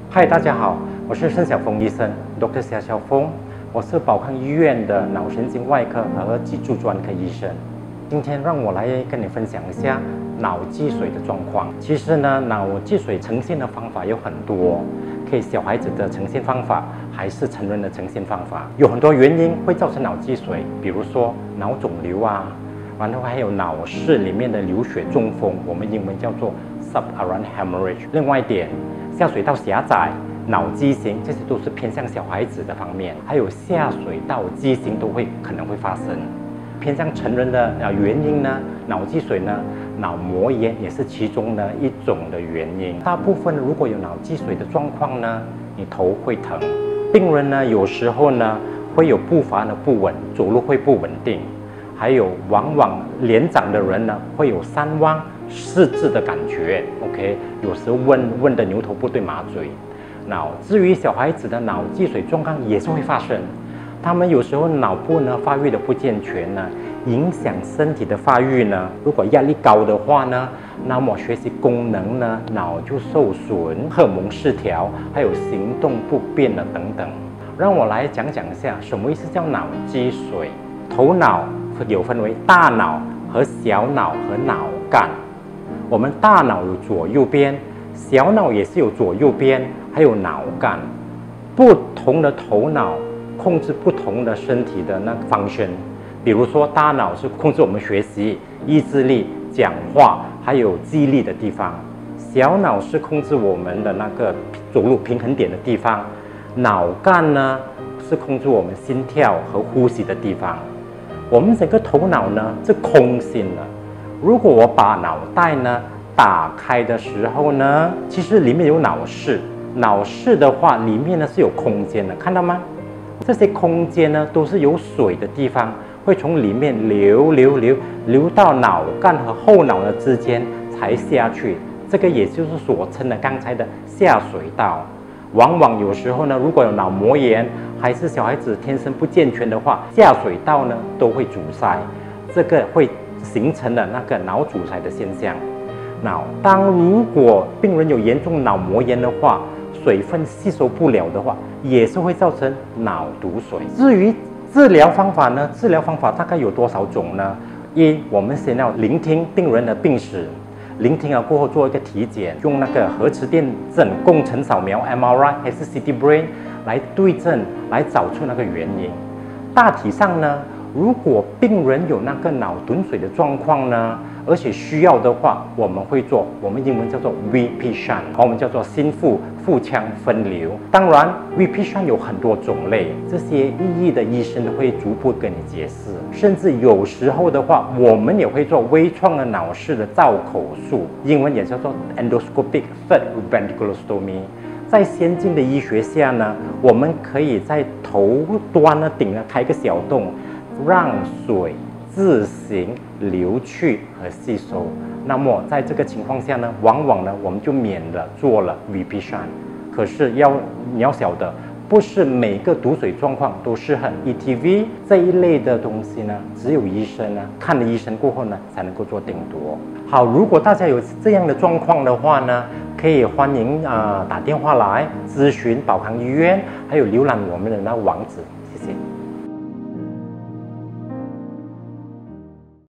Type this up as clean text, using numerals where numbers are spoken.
嗨，大家好，我是盛晓峰医生 ，Dr Sia Sheau Fung，我是保康医院的脑神经外科和脊柱专科医生。今天让我来跟你分享一下脑积水的状况。其实呢，脑积水呈现的方法有很多，可以小孩子的呈现方法，还是成人的呈现方法。有很多原因会造成脑积水，比如说脑肿瘤啊，然后还有脑室里面的流血中风，我们英文叫做 subarachnoid hemorrhage。另外一点，下水道狭窄、脑畸形，这些都是偏向小孩子的方面，还有下水道畸形都可能会发生。偏向成人的原因呢，脑积水呢，脑膜炎也是其中的一种的原因。大部分如果有脑积水的状况呢，你头会疼，病人呢有时候呢会有步伐的不稳，走路会不稳定，还有往往年长的人呢会有三汪失智的感觉。OK， 有时问的牛头不对马嘴。至于小孩子的脑积水状况也是会发生。他们有时候脑部呢发育的不健全呢，影响身体的发育呢。如果压力高的话呢，那么学习功能呢，脑就受损，荷尔蒙失调，还有行动不便的等等。让我来讲一下什么意思叫脑积水。头脑有分为大脑和小脑和脑干。我们大脑有左右边，小脑也是有左右边，还有脑干。不同的头脑控制不同的身体的那个function，比如说大脑是控制我们学习、意志力、讲话还有记忆力的地方，小脑是控制我们的那个走路平衡点的地方，脑干呢是控制我们心跳和呼吸的地方。我们整个头脑呢是空心的，如果我把脑袋呢打开的时候呢，其实里面有脑室，脑室的话里面呢是有空间的，看到吗？这些空间呢，都是有水的地方，会从里面流到脑干和后脑的之间才下去。这个也就是所称的刚才的下水道。往往有时候呢，如果有脑膜炎，还是小孩子天生不健全的话，下水道呢都会阻塞，这个会形成了那个脑阻塞的现象。如果病人有严重脑膜炎的话，水分吸收不了的话，也是会造成脑毒水。至于治疗方法呢，治疗方法大概有多少种呢？我们先要聆听病人的病史，聆听了过后做一个体检，用那个核磁电振共振扫描 MRI 还是 CT brain 来对症，来找出那个原因。大体上呢，如果病人有那个脑dun水的状况呢，而且需要的话，我们会做我们英文叫做 VP shunt， 我们叫做心腹腔分流。当然 VP shunt 有很多种类，这些意义的医生都会逐步跟你解释。甚至有时候的话，我们也会做微创的脑室的造口术，英文也叫做 endoscopic third ventriculostomy。在先进的医学下呢，我们可以在头端的顶呢开个小洞，让水自行流去和吸收。那么在这个情况下呢，往往呢我们就免了做了 VP shunt。可是你要晓得，不是每个毒水状况都适合 ETV 这一类的东西呢，只有医生呢看了医生过后呢才能够做定夺。好，如果大家有这样的状况的话呢，可以欢迎打电话来咨询保康医院，还有浏览我们的那网址。